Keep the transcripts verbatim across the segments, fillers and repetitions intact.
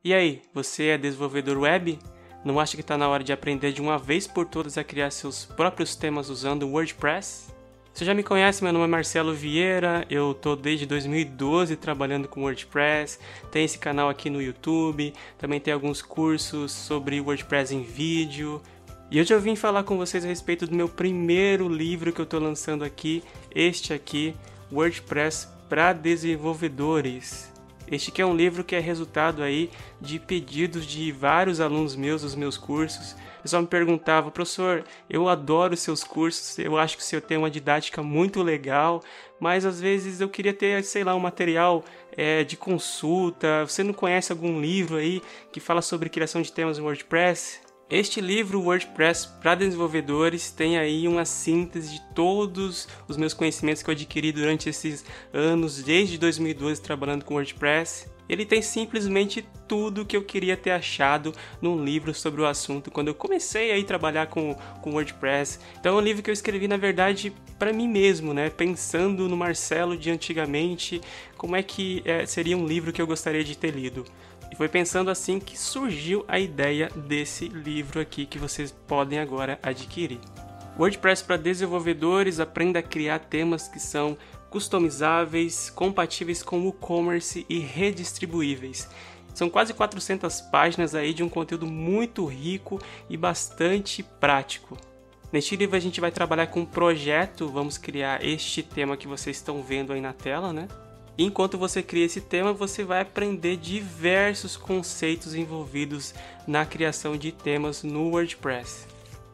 E aí, você é desenvolvedor web? Não acha que está na hora de aprender de uma vez por todas a criar seus próprios temas usando o WordPress? Você já me conhece, meu nome é Marcelo Vieira, eu estou desde dois mil e doze trabalhando com WordPress, tem esse canal aqui no YouTube, também tem alguns cursos sobre WordPress em vídeo. E hoje eu vim falar com vocês a respeito do meu primeiro livro que eu estou lançando aqui, este aqui, WordPress para desenvolvedores. Este aqui é um livro que é resultado aí de pedidos de vários alunos meus dos meus cursos. O pessoal me perguntava, professor, eu adoro seus cursos, eu acho que o senhor tem uma didática muito legal, mas às vezes eu queria ter, sei lá, um material é, de consulta. Você não conhece algum livro aí que fala sobre criação de temas no WordPress? Este livro, WordPress para desenvolvedores, tem aí uma síntese de todos os meus conhecimentos que eu adquiri durante esses anos, desde dois mil e doze trabalhando com WordPress. Ele tem simplesmente tudo que eu queria ter achado num livro sobre o assunto quando eu comecei a ir trabalhar com, com WordPress. Então é um livro que eu escrevi, na verdade, para mim mesmo, né? Pensando no Marcelo de antigamente, como é que é, seria um livro que eu gostaria de ter lido. E foi pensando assim que surgiu a ideia desse livro aqui que vocês podem agora adquirir. WordPress para desenvolvedores, aprenda a criar temas que são customizáveis, compatíveis com o WooCommerce e redistribuíveis. São quase quatrocentas páginas aí de um conteúdo muito rico e bastante prático. Neste livro a gente vai trabalhar com um projeto, vamos criar este tema que vocês estão vendo aí na tela, né? Enquanto você cria esse tema, você vai aprender diversos conceitos envolvidos na criação de temas no WordPress.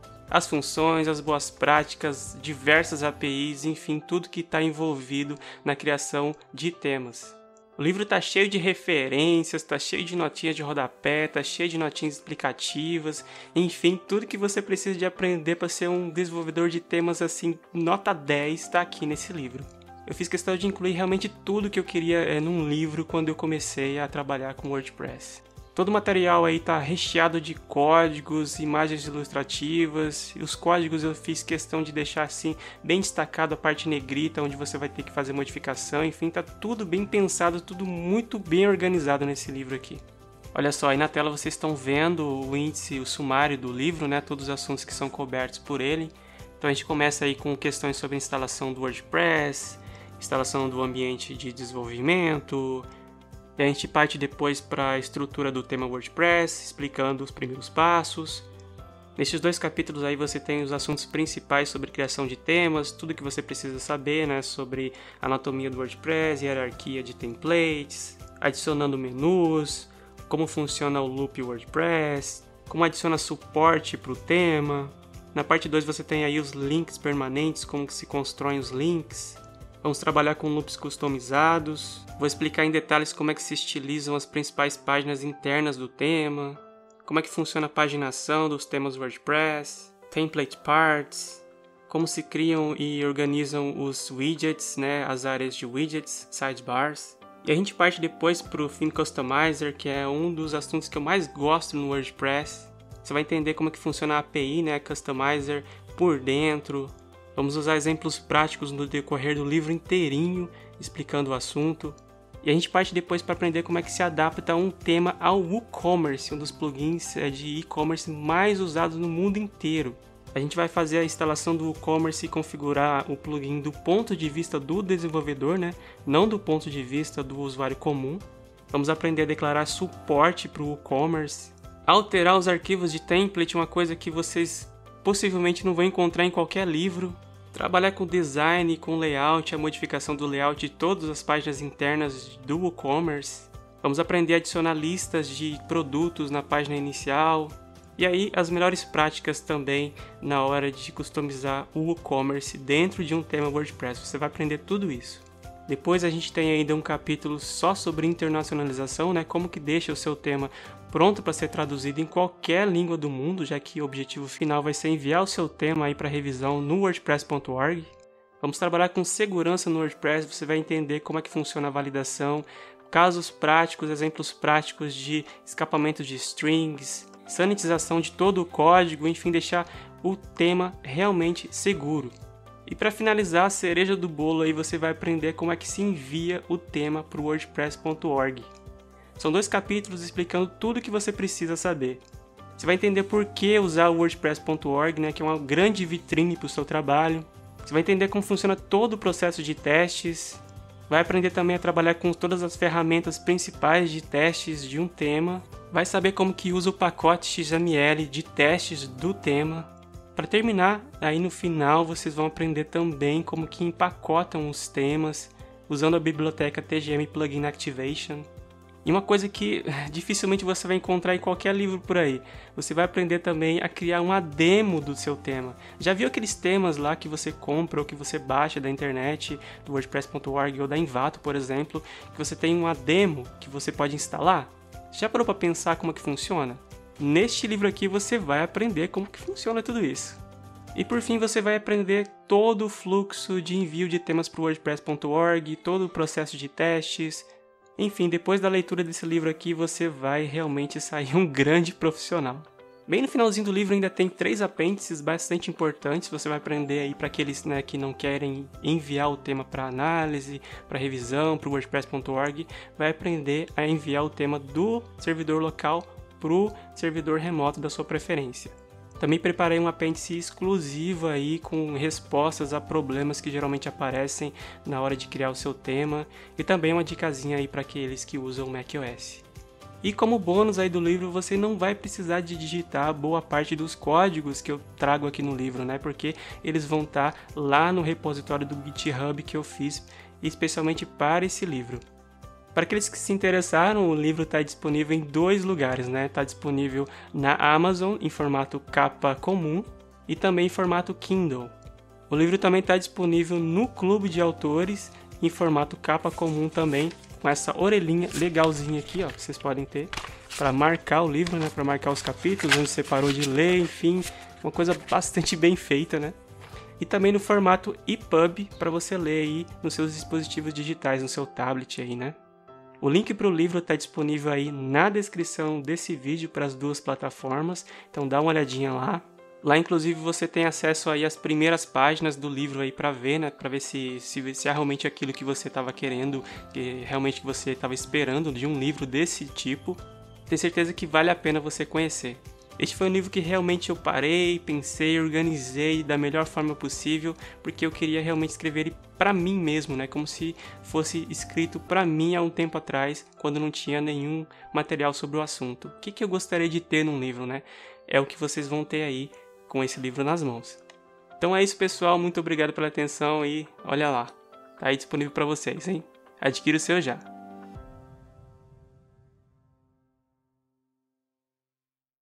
As funções, as boas práticas, diversas A P Is, enfim, tudo que está envolvido na criação de temas. O livro está cheio de referências, está cheio de notinhas de rodapé, está cheio de notinhas explicativas, enfim, tudo que você precisa de aprender para ser um desenvolvedor de temas assim, nota dez, está aqui nesse livro. Eu fiz questão de incluir realmente tudo que eu queria é, num livro quando eu comecei a trabalhar com WordPress. Todo o material aí está recheado de códigos, imagens ilustrativas. E os códigos eu fiz questão de deixar assim bem destacado a parte negrita, onde você vai ter que fazer modificação. Enfim, está tudo bem pensado, tudo muito bem organizado nesse livro aqui. Olha só, aí na tela vocês estão vendo o índice, o sumário do livro, né? Todos os assuntos que são cobertos por ele. Então a gente começa aí com questões sobre a instalação do WordPress, instalação do ambiente de desenvolvimento, e a gente parte depois para a estrutura do tema WordPress, explicando os primeiros passos. Nesses dois capítulos aí você tem os assuntos principais sobre criação de temas, tudo que você precisa saber, né, sobre anatomia do WordPress, hierarquia de templates, adicionando menus, como funciona o loop WordPress, como adiciona suporte para o tema. Na parte dois você tem aí os links permanentes, como que se constroem os links. Vamos trabalhar com loops customizados. Vou explicar em detalhes como é que se estilizam as principais páginas internas do tema, como é que funciona a paginação dos temas WordPress, template parts, como se criam e organizam os widgets, né, as áreas de widgets, sidebars. E a gente parte depois para o Theme Customizer, que é um dos assuntos que eu mais gosto no WordPress. Você vai entender como é que funciona a A P I, né, Customizer, por dentro. Vamos usar exemplos práticos no decorrer do livro inteirinho, explicando o assunto. E a gente parte depois para aprender como é que se adapta um tema ao WooCommerce, um dos plugins de e-commerce mais usados no mundo inteiro. A gente vai fazer a instalação do WooCommerce e configurar o plugin do ponto de vista do desenvolvedor, né? Não do ponto de vista do usuário comum. Vamos aprender a declarar suporte para o WooCommerce. Alterar os arquivos de template, uma coisa que vocês possivelmente não vão encontrar em qualquer livro. Trabalhar com design, com layout, a modificação do layout de todas as páginas internas do WooCommerce. Vamos aprender a adicionar listas de produtos na página inicial. E aí as melhores práticas também na hora de customizar o WooCommerce dentro de um tema WordPress. Você vai aprender tudo isso. Depois a gente tem ainda um capítulo só sobre internacionalização, né? Como que deixa o seu tema pronto para ser traduzido em qualquer língua do mundo, já que o objetivo final vai ser enviar o seu tema aí para revisão no wordpress ponto org. Vamos trabalhar com segurança no WordPress, você vai entender como é que funciona a validação, casos práticos, exemplos práticos de escapamento de strings, sanitização de todo o código, enfim, deixar o tema realmente seguro. E para finalizar, a cereja do bolo aí você vai aprender como é que se envia o tema para o wordpress ponto org. São dois capítulos explicando tudo o que você precisa saber. Você vai entender por que usar o WordPress ponto org, né, que é uma grande vitrine para o seu trabalho. Você vai entender como funciona todo o processo de testes. Vai aprender também a trabalhar com todas as ferramentas principais de testes de um tema. Vai saber como que usa o pacote X M L de testes do tema. Para terminar, aí no final vocês vão aprender também como que empacotam os temas usando a biblioteca T G M Plugin Activation. E uma coisa que dificilmente você vai encontrar em qualquer livro por aí, você vai aprender também a criar uma demo do seu tema. Já viu aqueles temas lá que você compra ou que você baixa da internet, do WordPress ponto org ou da Envato, por exemplo, que você tem uma demo que você pode instalar? Já parou para pensar como que funciona? Neste livro aqui você vai aprender como que funciona tudo isso. E por fim você vai aprender todo o fluxo de envio de temas para o WordPress ponto org, todo o processo de testes. Enfim, depois da leitura desse livro aqui, você vai realmente sair um grande profissional. Bem no finalzinho do livro ainda tem três apêndices bastante importantes. Você vai aprender aí para aqueles, né, que não querem enviar o tema para análise, para revisão, para o WordPress ponto org. Vai aprender a enviar o tema do servidor local para o servidor remoto da sua preferência. Também preparei um apêndice exclusivo aí com respostas a problemas que geralmente aparecem na hora de criar o seu tema e também uma dicasinha aí para aqueles que usam macOS. E como bônus aí do livro, você não vai precisar de digitar boa parte dos códigos que eu trago aqui no livro, né? Porque eles vão estar lá no repositório do GitHub que eu fiz especialmente para esse livro. Para aqueles que se interessaram, o livro está disponível em dois lugares, né? Está disponível na Amazon em formato capa comum e também em formato Kindle. O livro também está disponível no Clube de Autores em formato capa comum também, com essa orelhinha legalzinha aqui, ó, que vocês podem ter para marcar o livro, né? Para marcar os capítulos, onde você parou de ler, enfim, uma coisa bastante bem feita, né? E também no formato E P U B para você ler aí nos seus dispositivos digitais, no seu tablet aí, né? O link para o livro está disponível aí na descrição desse vídeo para as duas plataformas, então dá uma olhadinha lá. Lá inclusive você tem acesso aí às primeiras páginas do livro aí para ver, né, para ver se, se, se é realmente aquilo que você estava querendo, que realmente que você estava esperando de um livro desse tipo. Tenho certeza que vale a pena você conhecer. Este foi um livro que realmente eu parei, pensei, organizei da melhor forma possível, porque eu queria realmente escrever ele para mim mesmo, né? Como se fosse escrito para mim há um tempo atrás, quando não tinha nenhum material sobre o assunto. O que, que eu gostaria de ter num livro, né? É o que vocês vão ter aí com esse livro nas mãos. Então é isso, pessoal. Muito obrigado pela atenção e olha lá. Tá aí disponível para vocês, hein? Adquira o seu já.